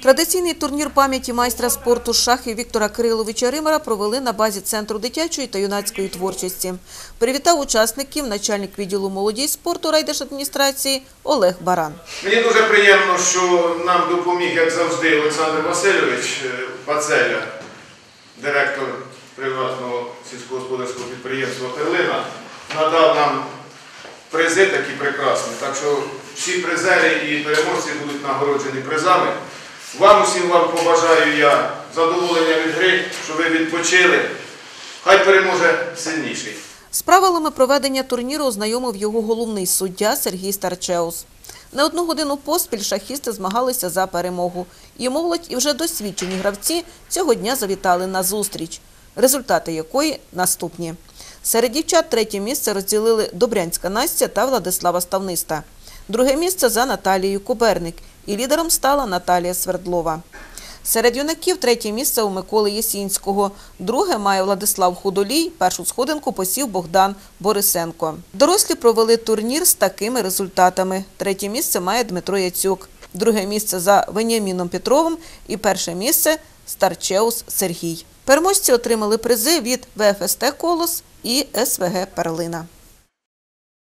Традиційний турнір пам'яті майстра спорту з шахів Віктора Кириловича Римера провели на базі Центру дитячої та юнацької творчості. Привітав учасників начальник відділу молоді й спорту райдержадміністрації Олег Баран. Мені дуже приємно, що нам допоміг, як завжди, Олександр Васильович Пацеля, директор приватного сільськогосподарського підприємства «Перлина», надав нам призи такі прекрасні. Так що всі призери і переможці будуть нагороджені призами. Усім вам побажаю я задоволення від гри, щоб ви відпочили. Хай переможе сильніший. З правилами проведення турніру ознайомив його головний суддя Сергій Старчеус. Не одну годину поспіль шахісти змагалися за перемогу. І молодь, і вже досвідчені гравці цього дня завітали на зустріч, результати якої наступні. Серед дівчат третє місце розділили Добрянська Настя та Владислава Ставниста. Друге місце за Наталією Куберник. І лідером стала Наталія Свердлова. Серед юнаків третє місце у Миколи Єсінського. Друге має Владислав Худолій, першу сходинку посів Богдан Борисенко. Дорослі провели турнір з такими результатами. Третє місце має Дмитро Яцюк. Друге місце за Веніаміном Петровим і перше місце – Старчеус Сергій. Переможці отримали призи від ВФСТ «Колос» і СВГ «Перлина».